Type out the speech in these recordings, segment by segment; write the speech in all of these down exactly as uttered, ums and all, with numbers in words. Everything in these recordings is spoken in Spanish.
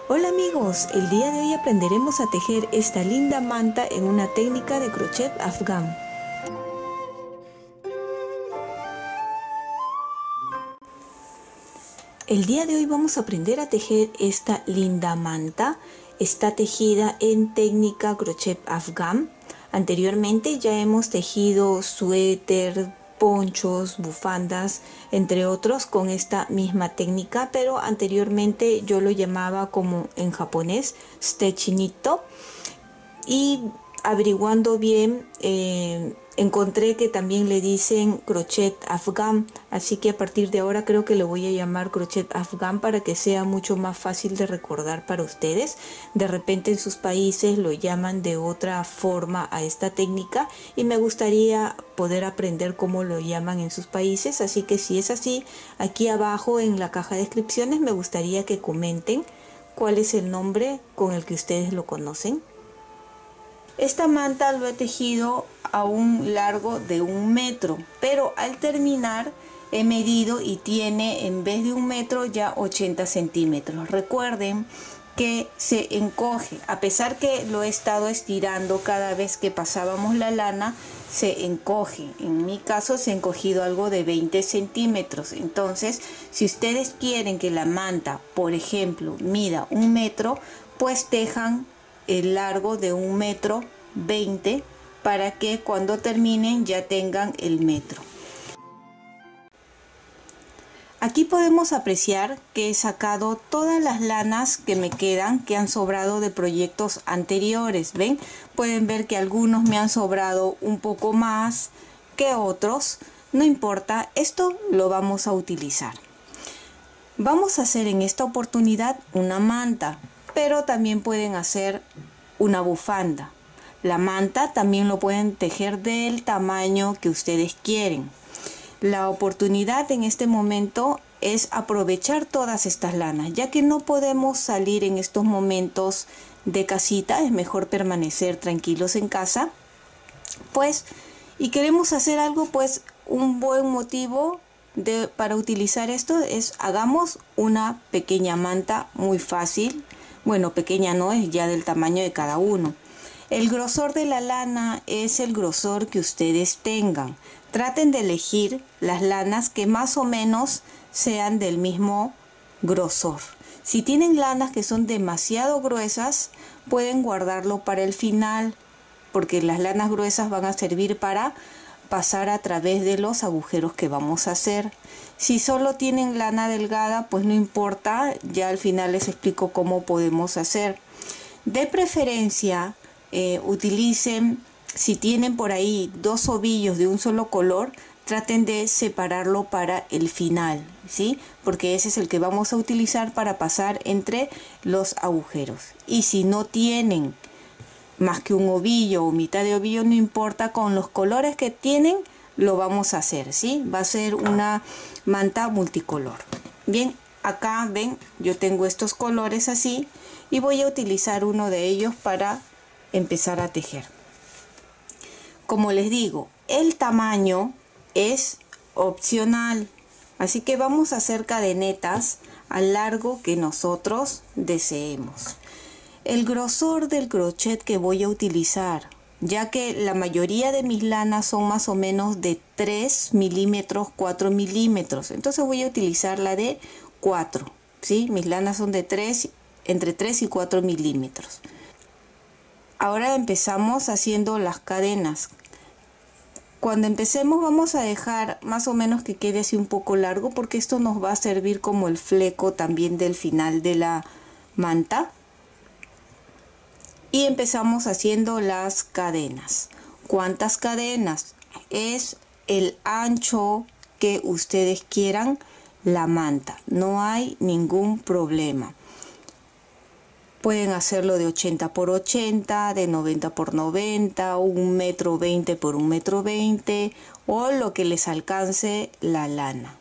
Hola amigos, el día de hoy aprenderemos a tejer esta linda manta en una técnica de crochet afgán. El día de hoy vamos a aprender a tejer esta linda manta. Está tejida en técnica crochet afgán. Anteriormente ya hemos tejido suéter, ponchos, bufandas, entre otros con esta misma técnica, pero anteriormente yo lo llamaba como en japonés stechinito, y averiguando bien eh, encontré que también le dicen crochet afgán, así que a partir de ahora creo que le voy a llamar crochet afgán para que sea mucho más fácil de recordar para ustedes. De repente en sus países lo llaman de otra forma a esta técnica y me gustaría poder aprender cómo lo llaman en sus países, así que si es así, aquí abajo en la caja de descripciones me gustaría que comenten cuál es el nombre con el que ustedes lo conocen. Esta manta lo he tejido a un largo de un metro, pero al terminar he medido y tiene en vez de un metro ya ochenta centímetros. Recuerden que se encoge, a pesar que lo he estado estirando cada vez que pasábamos la lana, se encoge. En mi caso se ha encogido algo de veinte centímetros. Entonces, si ustedes quieren que la manta, por ejemplo, mida un metro, pues tejan el largo de un metro veinte para que cuando terminen ya tengan el metro. Aquí podemos apreciar que he sacado todas las lanas que me quedan, que han sobrado de proyectos anteriores. ¿Ven? Pueden ver que algunos me han sobrado un poco más que otros. No importa, esto lo vamos a utilizar. Vamos a hacer en esta oportunidad una manta, pero también pueden hacer una bufanda. La manta también lo pueden tejer del tamaño que ustedes quieren. La oportunidad en este momento es aprovechar todas estas lanas, ya que no podemos salir en estos momentos de casita, es mejor permanecer tranquilos en casa, pues, y queremos hacer algo, pues un buen motivo de, para utilizar esto es hagamos una pequeña manta muy fácil. Bueno, pequeña no es, ya del tamaño de cada uno. El grosor de la lana es el grosor que ustedes tengan. Traten de elegir las lanas que más o menos sean del mismo grosor. Si tienen lanas que son demasiado gruesas, pueden guardarlo para el final, porque las lanas gruesas van a servir para pasar a través de los agujeros que vamos a hacer. Si solo tienen lana delgada, pues no importa, ya al final les explico cómo podemos hacer. De preferencia, eh, utilicen, si tienen por ahí dos ovillos de un solo color, traten de separarlo para el final, ¿sí? Porque ese es el que vamos a utilizar para pasar entre los agujeros. Y si no tienen más que un ovillo o mitad de ovillo, no importa, con los colores que tienen lo vamos a hacer, ¿sí? Va a ser una manta multicolor. Bien, acá ven, yo tengo estos colores así y voy a utilizar uno de ellos para empezar a tejer. Como les digo, el tamaño es opcional, así que vamos a hacer cadenetas al largo que nosotros deseemos. El grosor del crochet que voy a utilizar, ya que la mayoría de mis lanas son más o menos de tres milímetros, cuatro milímetros, entonces voy a utilizar la de cuatro, ¿sí? Mis lanas son de tres, entre tres y cuatro milímetros. Ahora empezamos haciendo las cadenas. Cuando empecemos vamos a dejar más o menos que quede así un poco largo, porque esto nos va a servir como el fleco también del final de la manta. Y empezamos haciendo las cadenas. ¿Cuántas cadenas? Es el ancho que ustedes quieran la manta. No hay ningún problema. Pueden hacerlo de ochenta por ochenta, de noventa por noventa, un metro veinte por un metro veinte o lo que les alcance la lana.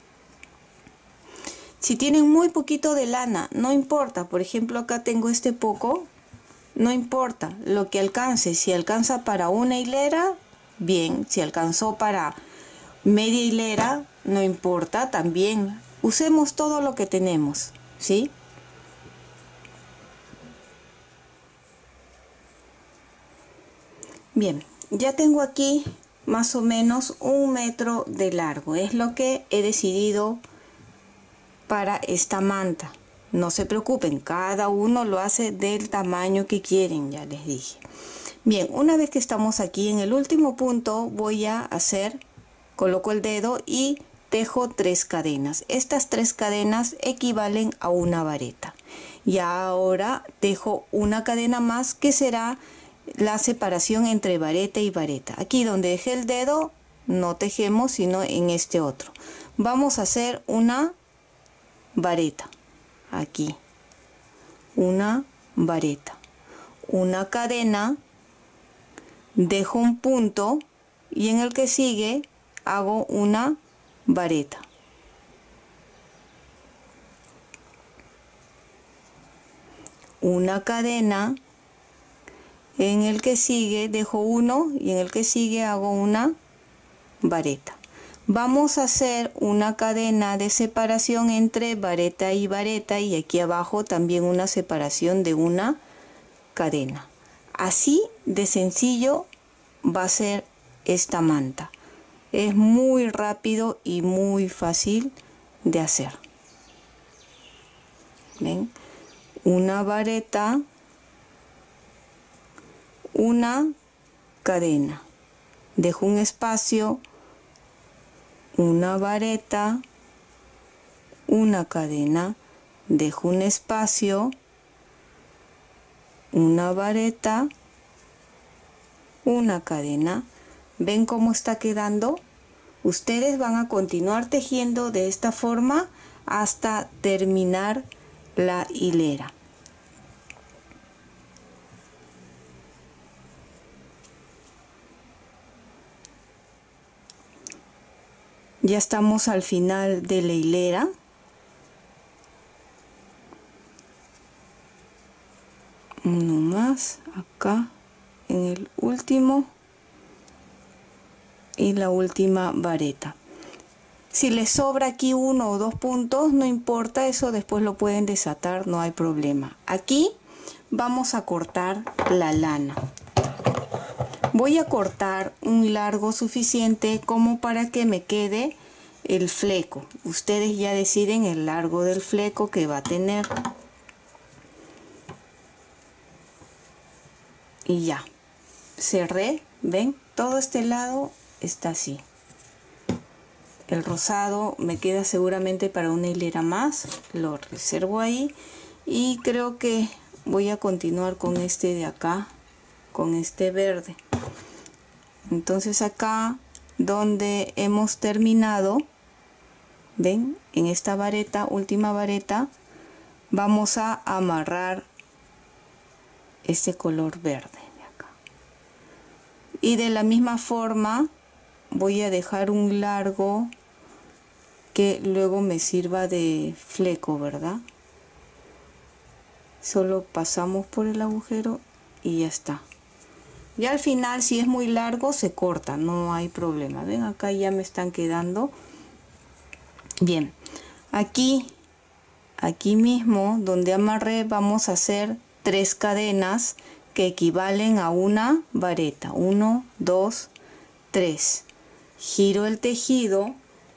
Si tienen muy poquito de lana, no importa. Por ejemplo, acá tengo este poco. No importa lo que alcance. Si alcanza para una hilera, bien. Si alcanzó para media hilera, no importa, también. Usemos todo lo que tenemos, ¿sí? Bien, ya tengo aquí más o menos un metro de largo. Es lo que he decidido para esta manta. No se preocupen, cada uno lo hace del tamaño que quieren, ya les dije. Bien, una vez que estamos aquí en el último punto, voy a hacer, coloco el dedo y tejo tres cadenas. Estas tres cadenas equivalen a una vareta. Y ahora tejo una cadena más que será la separación entre vareta y vareta. Aquí donde dejé el dedo no tejemos, sino en este otro. Vamos a hacer una vareta. Aquí una vareta, una cadena, dejo un punto y en el que sigue hago una vareta. Una cadena, en el que sigue dejo uno y en el que sigue hago una vareta. Vamos a hacer una cadena de separación entre vareta y vareta y aquí abajo también una separación de una cadena. Así de sencillo va a ser esta manta. Es muy rápido y muy fácil de hacer. ¿Ven? Una vareta, una cadena. Dejo un espacio, una vareta, una cadena, dejo un espacio, una vareta, una cadena. ¿Ven cómo está quedando? Ustedes van a continuar tejiendo de esta forma hasta terminar la hilera. Ya estamos al final de la hilera. Uno más acá en el último y la última vareta. Si les sobra aquí uno o dos puntos, no importa, eso después lo pueden desatar, no hay problema. Aquí vamos a cortar la lana. Voy a cortar un largo suficiente como para que me quede el fleco. Ustedes ya deciden el largo del fleco que va a tener. Y ya, cerré, ven, todo este lado está así. El rosado me queda seguramente para una hilera más, lo reservo ahí y creo que voy a continuar con este de acá, con este verde. Entonces acá donde hemos terminado, ven, en esta vareta, última vareta, vamos a amarrar este color verde de acá. Y de la misma forma voy a dejar un largo que luego me sirva de fleco, ¿verdad? Solo pasamos por el agujero y ya está. Y al final, si es muy largo, se corta, no hay problema. Ven, acá ya me están quedando bien. Aquí, aquí mismo, donde amarré, vamos a hacer tres cadenas que equivalen a una vareta. Uno, dos, tres. Giro el tejido.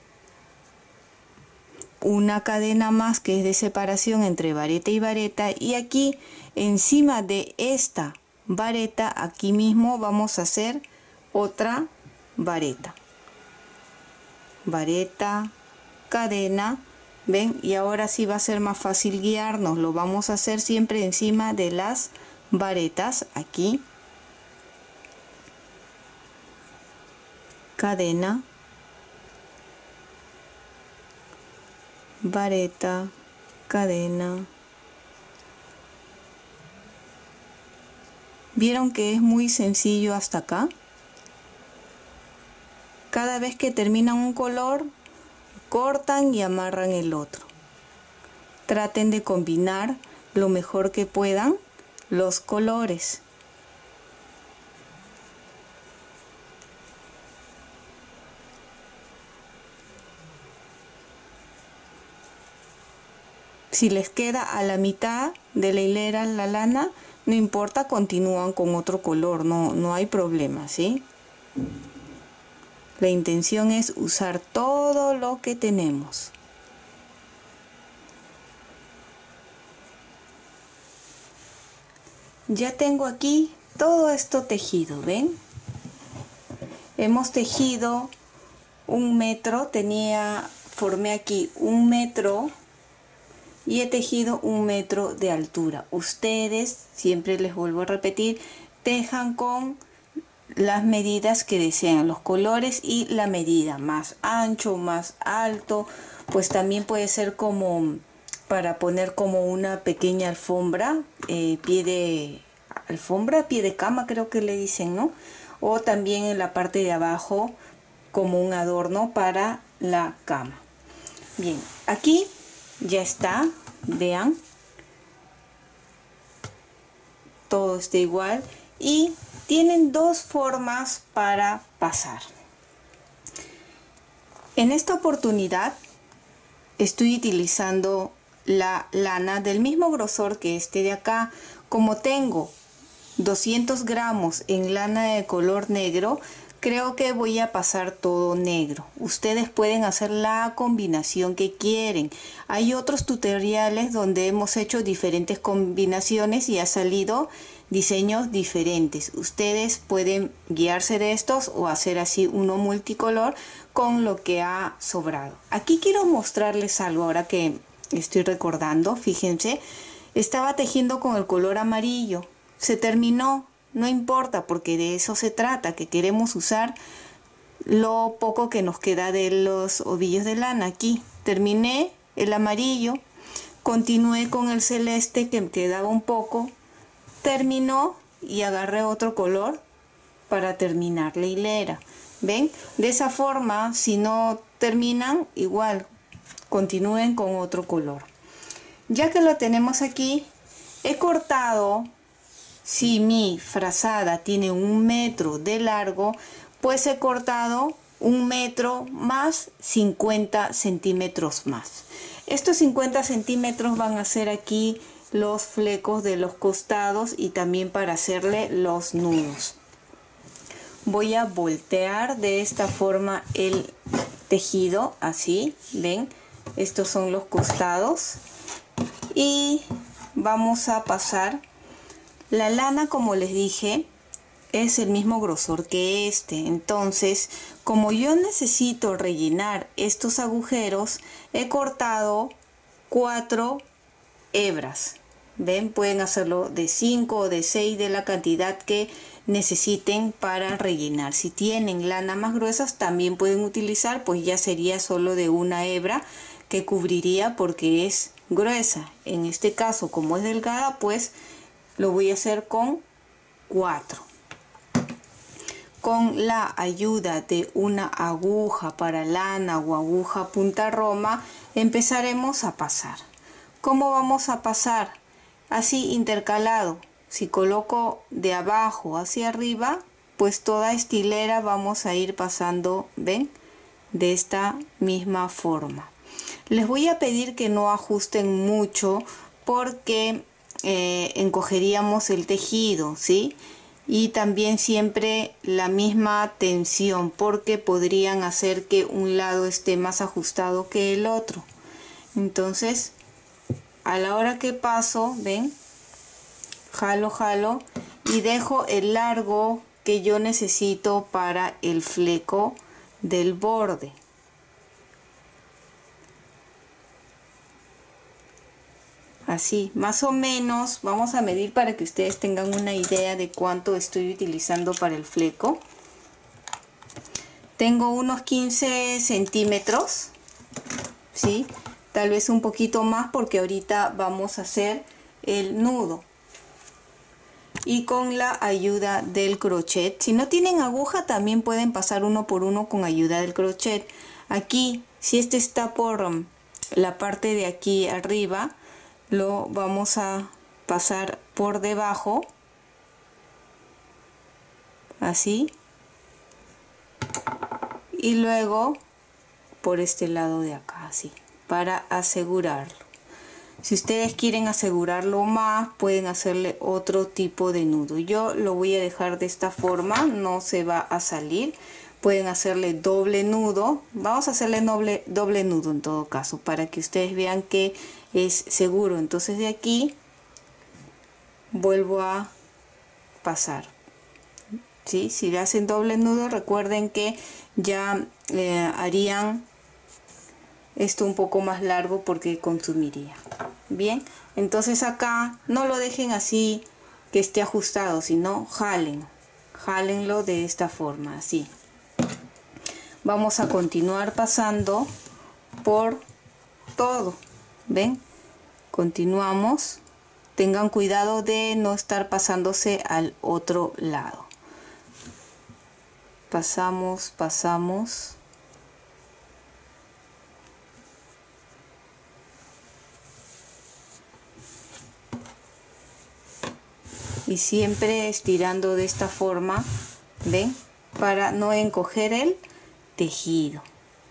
Una cadena más que es de separación entre vareta y vareta. Y aquí, encima de esta vareta, aquí mismo vamos a hacer otra vareta, vareta, cadena, ven, y ahora sí va a ser más fácil guiarnos. Lo vamos a hacer siempre encima de las varetas. Aquí cadena, vareta, cadena. ¿Vieron que es muy sencillo hasta acá? Cada vez que terminan un color, cortan y amarran el otro. Traten de combinar lo mejor que puedan los colores. Si les queda a la mitad de la hilera la lana, no importa, continúan con otro color, no, no hay problema, ¿sí? La intención es usar todo lo que tenemos. Ya tengo aquí todo esto tejido, ¿ven? Hemos tejido un metro, tenía, formé aquí un metro y he tejido un metro de altura. Ustedes, siempre les vuelvo a repetir, tejan con las medidas que desean, los colores y la medida, más ancho, más alto, pues también puede ser como para poner como una pequeña alfombra, eh, pie de alfombra, pie de cama creo que le dicen, ¿no? O también en la parte de abajo como un adorno para la cama. Bien, aquí ya está, vean, todo está igual y tienen dos formas para pasar. En esta oportunidad estoy utilizando la lana del mismo grosor que este de acá. Como tengo doscientos gramos en lana de color negro, creo que voy a pasar todo negro. Ustedes pueden hacer la combinación que quieren. Hay otros tutoriales donde hemos hecho diferentes combinaciones y ha salido diseños diferentes. Ustedes pueden guiarse de estos o hacer así uno multicolor con lo que ha sobrado. Aquí quiero mostrarles algo ahora que estoy recordando. Fíjense, estaba tejiendo con el color amarillo. Se terminó. No importa, porque de eso se trata, que queremos usar lo poco que nos queda de los ovillos de lana. Aquí terminé el amarillo, continué con el celeste que me quedaba un poco, terminó y agarré otro color para terminar la hilera. ¿Ven? De esa forma, si no terminan, igual continúen con otro color. Ya que lo tenemos aquí, he cortado. Si mi frazada tiene un metro de largo, pues he cortado un metro más cincuenta centímetros más. Estos cincuenta centímetros van a ser aquí los flecos de los costados y también para hacerle los nudos. Voy a voltear de esta forma el tejido, así, ven, estos son los costados y vamos a pasar. La lana, como les dije, es el mismo grosor que este. Entonces, como yo necesito rellenar estos agujeros, he cortado cuatro hebras. ¿Ven? Pueden hacerlo de cinco o de seis, de la cantidad que necesiten para rellenar. Si tienen lana más gruesas, también pueden utilizar, pues ya sería solo de una hebra que cubriría porque es gruesa. En este caso, como es delgada, pues lo voy a hacer con cuatro. Con la ayuda de una aguja para lana o aguja punta roma, empezaremos a pasar. ¿Cómo vamos a pasar? Así intercalado. Si coloco de abajo hacia arriba, pues toda esta hilera vamos a ir pasando, ¿ven? De esta misma forma. Les voy a pedir que no ajusten mucho porque Eh, encogeríamos el tejido, ¿sí? Y también siempre la misma tensión, porque podrían hacer que un lado esté más ajustado que el otro. Entonces, a la hora que paso, ven, jalo, jalo y dejo el largo que yo necesito para el fleco del borde. Así, más o menos, vamos a medir para que ustedes tengan una idea de cuánto estoy utilizando para el fleco. Tengo unos quince centímetros, ¿sí? Tal vez un poquito más porque ahorita vamos a hacer el nudo. Y con la ayuda del crochet, si no tienen aguja también pueden pasar uno por uno con ayuda del crochet. Aquí, si este está por la parte de aquí arriba, lo vamos a pasar por debajo, así, y luego por este lado de acá, así, para asegurarlo. Si ustedes quieren asegurarlo más, pueden hacerle otro tipo de nudo. Yo lo voy a dejar de esta forma, no se va a salir. Pueden hacerle doble nudo. Vamos a hacerle doble, doble nudo en todo caso, para que ustedes vean que es seguro. Entonces de aquí vuelvo a pasar. ¿Sí? Si le hacen doble nudo, recuerden que ya eh, harían esto un poco más largo porque consumiría. Bien, entonces acá no lo dejen así que esté ajustado, sino jalen, jálenlo de esta forma, así. Vamos a continuar pasando por todo, ¿ven? Continuamos. Tengan cuidado de no estar pasándose al otro lado. Pasamos, pasamos. Y siempre estirando de esta forma, ¿ven? Para no encoger el tejido.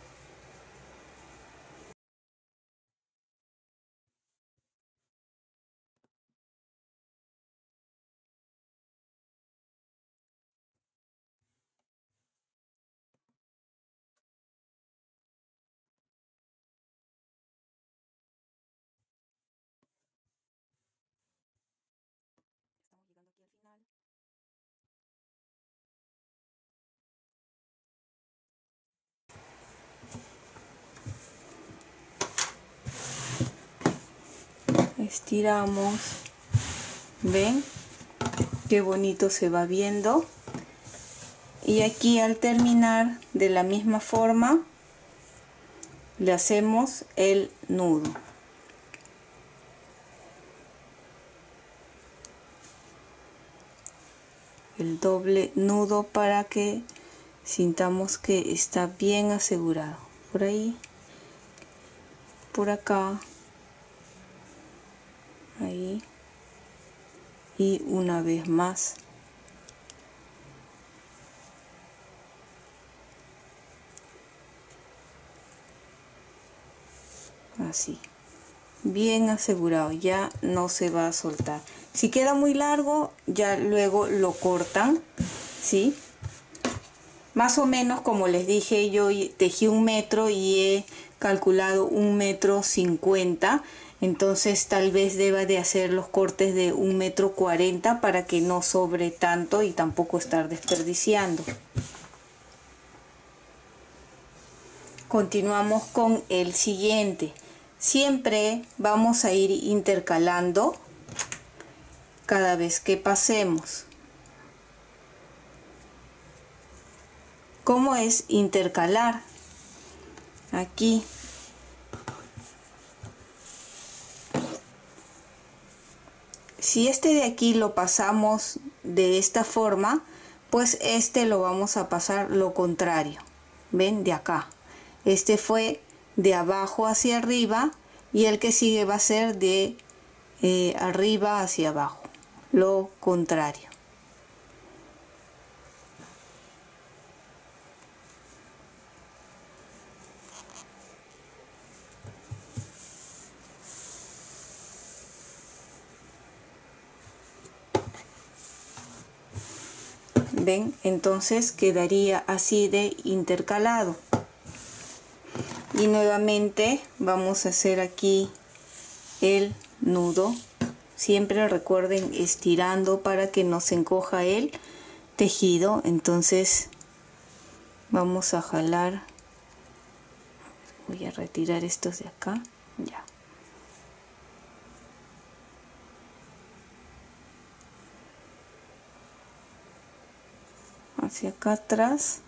Estiramos, ven qué bonito se va viendo. Y aquí al terminar de la misma forma le hacemos el nudo. El doble nudo para que sintamos que está bien asegurado. Por ahí, por acá, ahí y una vez más. Así, bien asegurado, ya no se va a soltar. Si queda muy largo, ya luego lo cortan, ¿sí? Más o menos, como les dije, yo tejí un metro y he calculado un metro cincuenta. Entonces tal vez deba de hacer los cortes de un metro cuarenta para que no sobre tanto y tampoco estar desperdiciando. Continuamos con el siguiente. Siempre vamos a ir intercalando cada vez que pasemos. ¿Cómo es intercalar? Aquí. Si este de aquí lo pasamos de esta forma, pues este lo vamos a pasar lo contrario. ¿Ven? De acá. Este fue de abajo hacia arriba y el que sigue va a ser de eh, arriba hacia abajo. Lo contrario. ¿Ven? Entonces quedaría así de intercalado. Y nuevamente vamos a hacer aquí el nudo. Siempre recuerden estirando para que no se encoja el tejido. Entonces vamos a jalar. Voy a retirar estos de acá. Ya. Hacia acá atrás.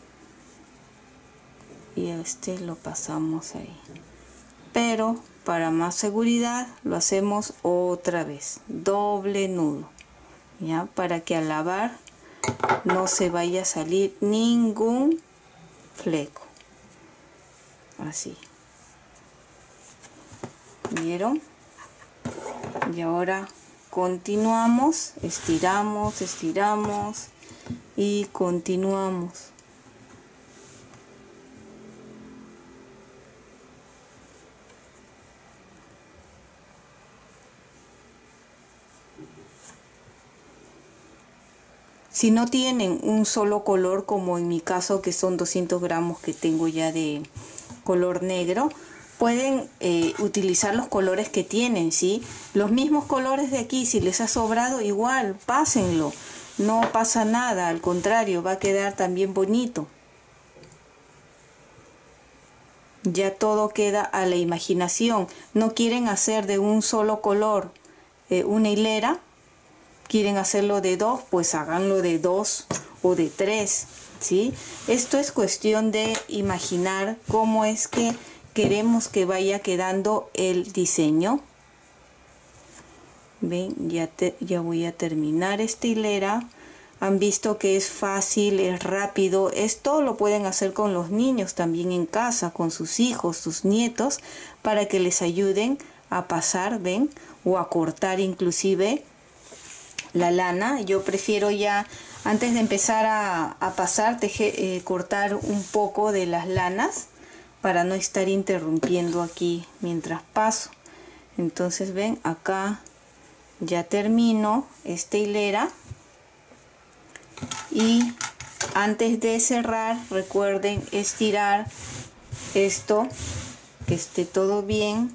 Y este lo pasamos ahí. Pero para más seguridad lo hacemos otra vez. Doble nudo. Ya, para que al lavar no se vaya a salir ningún fleco. Así. ¿Vieron? Y ahora continuamos, estiramos, estiramos y continuamos. Si no tienen un solo color, como en mi caso que son doscientos gramos que tengo ya de color negro, pueden eh, utilizar los colores que tienen, ¿sí? Los mismos colores de aquí, si les ha sobrado, igual, pásenlo. No pasa nada, al contrario, va a quedar también bonito. Ya todo queda a la imaginación. No quieren hacer de un solo color eh, una hilera. Quieren hacerlo de dos, pues háganlo de dos o de tres, ¿sí? Esto es cuestión de imaginar cómo es que queremos que vaya quedando el diseño. Ven, ya, te, ya voy a terminar esta hilera. Han visto que es fácil, es rápido. Esto lo pueden hacer con los niños también en casa, con sus hijos, sus nietos, para que les ayuden a pasar, ven, o a cortar inclusive la lana. Yo prefiero ya, antes de empezar a, a pasar, teje, eh, cortar un poco de las lanas para no estar interrumpiendo aquí mientras paso. Entonces ven, acá ya termino esta hilera, y antes de cerrar recuerden estirar esto, que esté todo bien.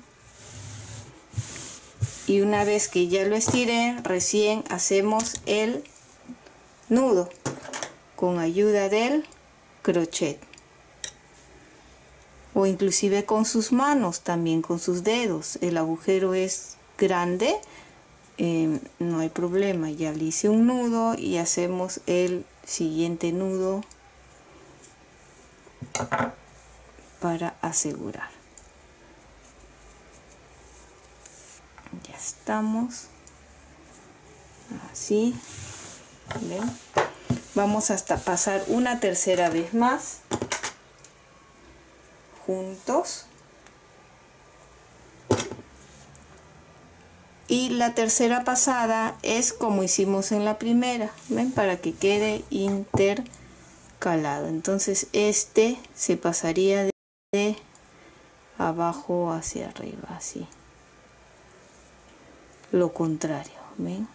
Y una vez que ya lo estiré, recién hacemos el nudo con ayuda del crochet, o inclusive con sus manos, también con sus dedos. El agujero es grande, eh, no hay problema. Ya le hice un nudo y hacemos el siguiente nudo para asegurar. Ya estamos así, ¿ven? Vamos hasta pasar una tercera vez más juntos, y la tercera pasada es como hicimos en la primera, ¿ven? Para que quede intercalado. Entonces este se pasaría de, de abajo hacia arriba, así. Lo contrario, ¿ven?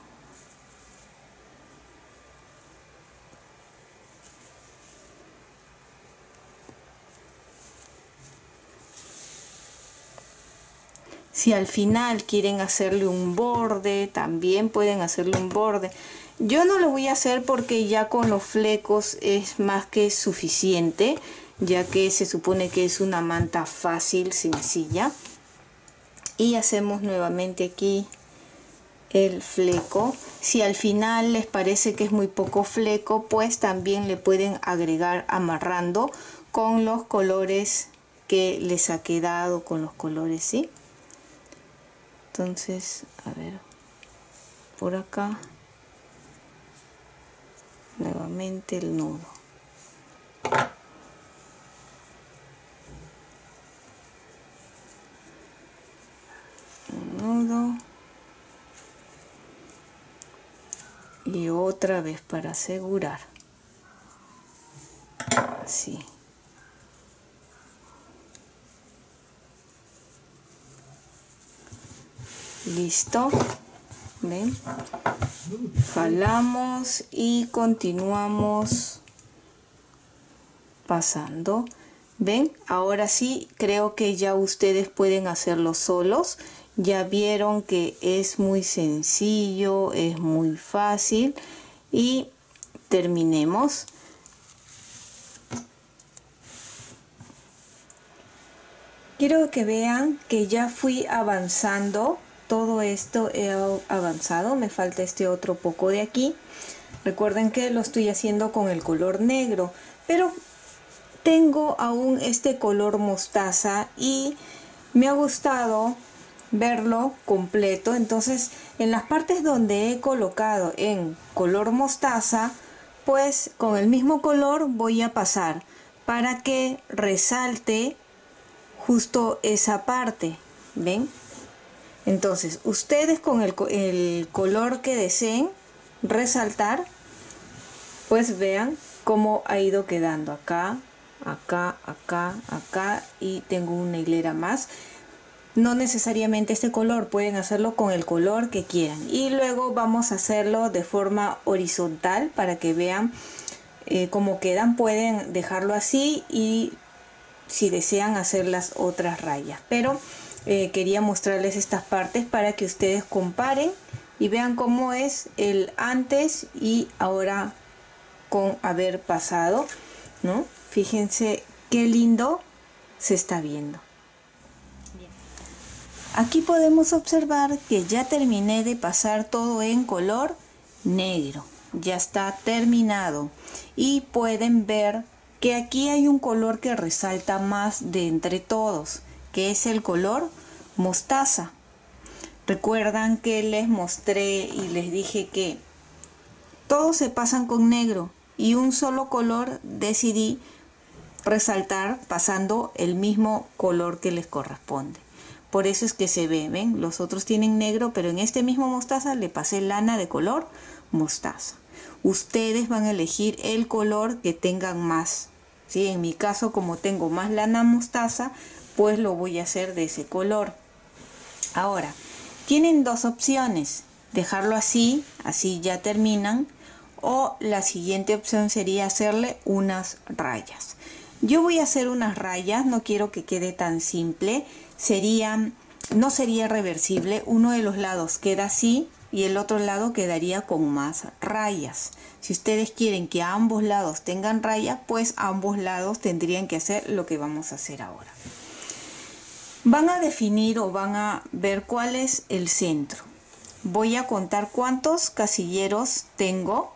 Si al final quieren hacerle un borde, también pueden hacerle un borde. Yo no lo voy a hacer porque ya con los flecos es más que suficiente, ya que se supone que es una manta fácil, sencilla. Y hacemos nuevamente aquí el fleco. Si al final les parece que es muy poco fleco, pues también le pueden agregar amarrando con los colores que les ha quedado, con los colores, ¿sí? Entonces, a ver, por acá nuevamente el nudo. Un nudo y otra vez para asegurar, así. Listo, ven, jalamos y continuamos pasando. Ven, ahora sí creo que ya ustedes pueden hacerlo solos. Ya vieron que es muy sencillo, es muy fácil. Y terminemos. Quiero que vean que ya fui avanzando. Todo esto he avanzado, me falta este otro poco de aquí. Recuerden que lo estoy haciendo con el color negro, pero tengo aún este color mostaza y me ha gustado verlo completo. Entonces, en las partes donde he colocado en color mostaza, pues con el mismo color voy a pasar para que resalte justo esa parte, ¿ven? Entonces ustedes con el, el color que deseen resaltar, pues vean cómo ha ido quedando acá, acá, acá, acá, y tengo una hilera más. no necesariamente este color, pueden hacerlo con el color que quieran. Y luego vamos a hacerlo de forma horizontal para que vean eh, cómo quedan. Pueden dejarlo así y si desean hacer las otras rayas, pero eh, quería mostrarles estas partes para que ustedes comparen y vean cómo es el antes y ahora con haber pasado, ¿no? Fíjense qué lindo se está viendo. Bien. Aquí podemos observar que ya terminé de pasar todo en color negro, ya está terminado, y pueden ver que aquí hay un color que resalta más de entre todos, que es el color mostaza. Recuerdan que les mostré y les dije que todos se pasan con negro y un solo color decidí resaltar pasando el mismo color que les corresponde. Por eso es que se ve, ¿ven? Los otros tienen negro, pero en este mismo mostaza le pasé lana de color mostaza. Ustedes van a elegir el color que tengan más, ¿sí? En mi caso, como tengo más lana mostaza, pues lo voy a hacer de ese color. Ahora, tienen dos opciones: dejarlo así, así ya terminan, o la siguiente opción sería hacerle unas rayas. Yo voy a hacer unas rayas, no quiero que quede tan simple, sería, no sería reversible, uno de los lados queda así y el otro lado quedaría con más rayas. Si ustedes quieren que a ambos lados tengan rayas, pues a ambos lados tendrían que hacer lo que vamos a hacer ahora. Van a definir o van a ver cuál es el centro. Voy a contar cuántos casilleros tengo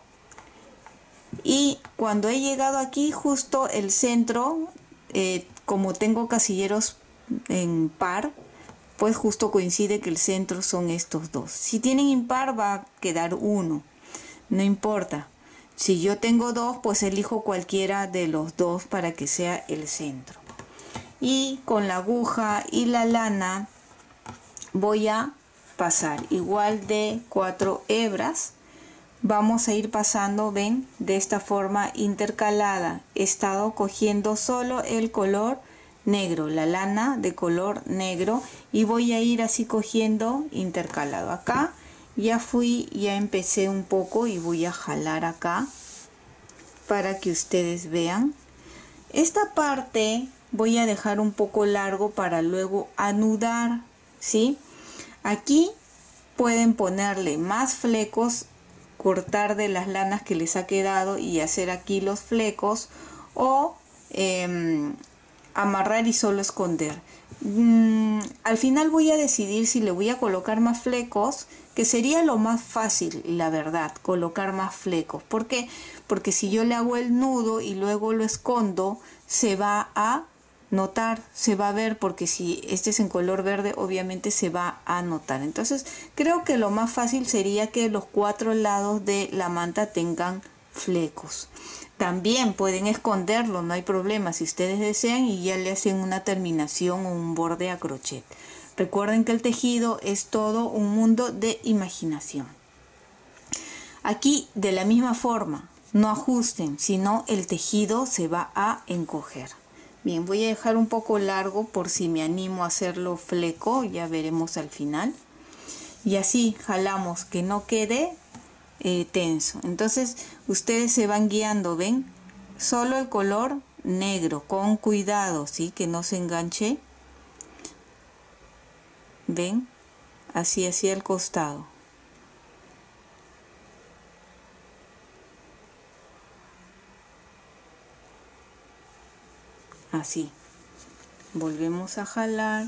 y cuando he llegado aquí justo el centro, eh, como tengo casilleros en par, pues justo coincide que el centro son estos dos. Si tienen impar va a quedar uno, no importa. Si yo tengo dos, pues elijo cualquiera de los dos para que sea el centro. Y con la aguja y la lana voy a pasar igual de cuatro hebras. Vamos a ir pasando, ven, de esta forma intercalada. He estado cogiendo solo el color negro, la lana de color negro, y voy a ir así cogiendo intercalado. Acá ya fui, ya empecé un poco y voy a jalar acá para que ustedes vean. Esta parte voy a dejar un poco largo para luego anudar, ¿sí? Aquí pueden ponerle más flecos, cortar de las lanas que les ha quedado y hacer aquí los flecos, o eh, amarrar y solo esconder. Mm, al final voy a decidir si le voy a colocar más flecos, que sería lo más fácil, la verdad, colocar más flecos. ¿Por qué? Porque si yo le hago el nudo y luego lo escondo, se va a notar, se va a ver, porque si este es en color verde obviamente se va a notar. Entonces creo que lo más fácil sería que los cuatro lados de la manta tengan flecos. También pueden esconderlo, no hay problema si ustedes desean, y ya le hacen una terminación o un borde a crochet. Recuerden que el tejido es todo un mundo de imaginación. Aquí de la misma forma, no ajusten, sino el tejido se va a encoger. Bien, voy a dejar un poco largo por si me animo a hacerlo fleco, ya veremos al final. Y así jalamos que no quede eh, tenso. Entonces ustedes se van guiando, ven, solo el color negro, con cuidado, ¿sí? Que no se enganche. Ven, así hacia el costado. Así. Volvemos a jalar.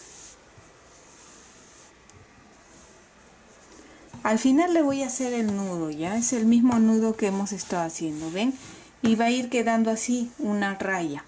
Al final le voy a hacer el nudo, ya es el mismo nudo que hemos estado haciendo, ven, y va a ir quedando así una raya.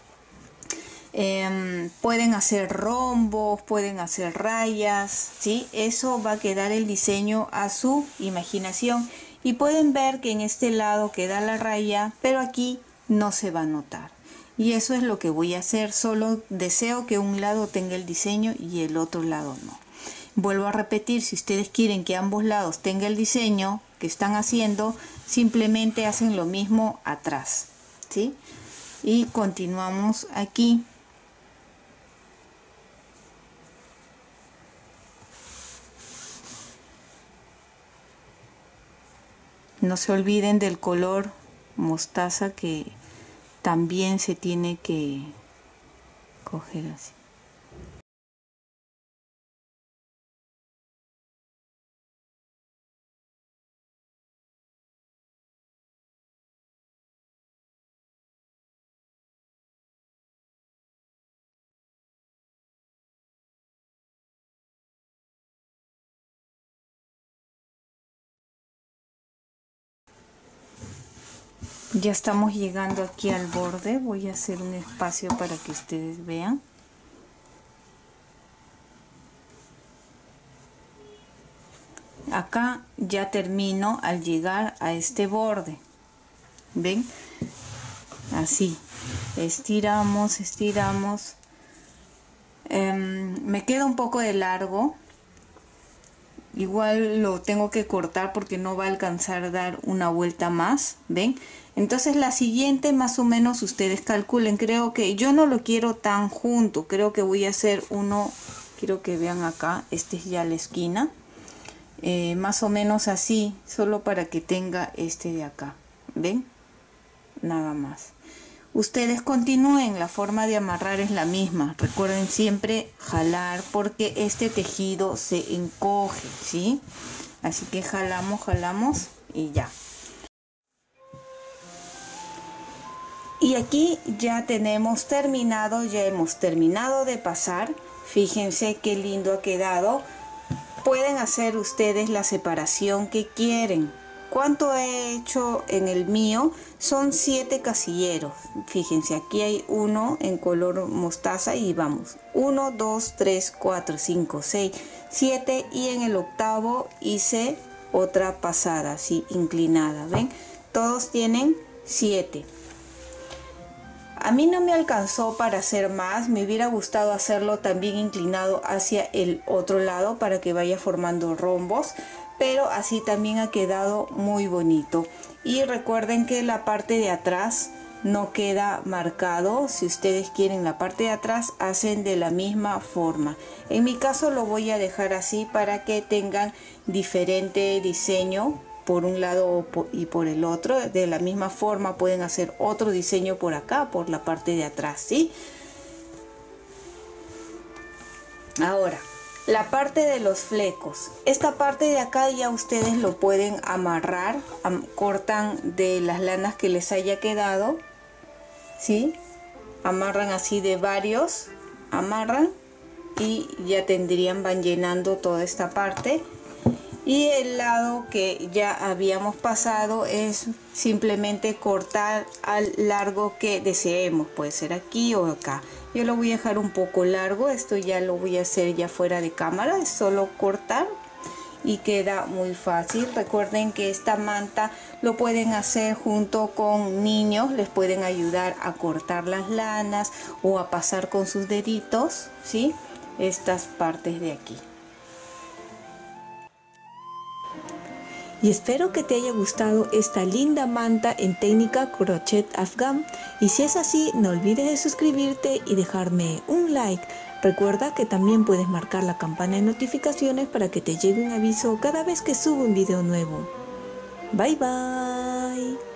Eh, pueden hacer rombos, pueden hacer rayas, ¿sí? Eso va a quedar el diseño a su imaginación, y pueden ver que en este lado queda la raya, pero aquí no se va a notar. Y eso es lo que voy a hacer, solo deseo que un lado tenga el diseño y el otro lado no. Vuelvo a repetir, si ustedes quieren que ambos lados tenga el diseño que están haciendo, simplemente hacen lo mismo atrás, ¿sí? Y continuamos aquí. No se olviden del color mostaza, que también se tiene que coger así. Ya estamos llegando aquí al borde. Voy a hacer un espacio para que ustedes vean. Acá ya termino al llegar a este borde. ¿Ven? Así. Estiramos, estiramos. Eh, me queda un poco de largo. Igual lo tengo que cortar porque no va a alcanzar a dar una vuelta más. ¿Ven? Entonces la siguiente más o menos ustedes calculen. Creo que yo no lo quiero tan junto. Creo que voy a hacer uno. Quiero que vean acá. Este es ya la esquina. Eh, más o menos así. Solo para que tenga este de acá. ¿Ven? Nada más. Ustedes continúen, la forma de amarrar es la misma. Recuerden siempre jalar porque este tejido se encoge, ¿sí? Así que jalamos, jalamos y ya. Y aquí ya tenemos terminado, ya hemos terminado de pasar. Fíjense qué lindo ha quedado. Pueden hacer ustedes la separación que quieren. ¿Cuánto he hecho en el mío? Son siete casilleros. Fíjense, aquí hay uno en color mostaza y vamos. uno, dos, tres, cuatro, cinco, seis, siete y en el octavo hice otra pasada, así inclinada. ¿Ven? Todos tienen siete. A mí no me alcanzó para hacer más. Me hubiera gustado hacerlo también inclinado hacia el otro lado para que vaya formando rombos. Pero así también ha quedado muy bonito. Y recuerden que la parte de atrás no queda marcado. Si ustedes quieren la parte de atrás, hacen de la misma forma. En mi caso lo voy a dejar así para que tengan diferente diseño por un lado y por el otro. De la misma forma pueden hacer otro diseño por acá, por la parte de atrás, ¿sí? Ahora, la parte de los flecos. Esta parte de acá ya ustedes lo pueden amarrar. Am- cortan de las lanas que les haya quedado, ¿sí? Amarran así de varios. Amarran y ya tendrían, van llenando toda esta parte. Y el lado que ya habíamos pasado es simplemente cortar al largo que deseemos. Puede ser aquí o acá. Yo lo voy a dejar un poco largo. Esto ya lo voy a hacer ya fuera de cámara. Es solo cortar y queda muy fácil. Recuerden que esta manta lo pueden hacer junto con niños. Les pueden ayudar a cortar las lanas o a pasar con sus deditos, ¿sí? Estas partes de aquí. Y espero que te haya gustado esta linda manta en técnica crochet afgán. Y si es así, no olvides de suscribirte y dejarme un like. Recuerda que también puedes marcar la campana de notificaciones para que te llegue un aviso cada vez que subo un video nuevo. Bye bye.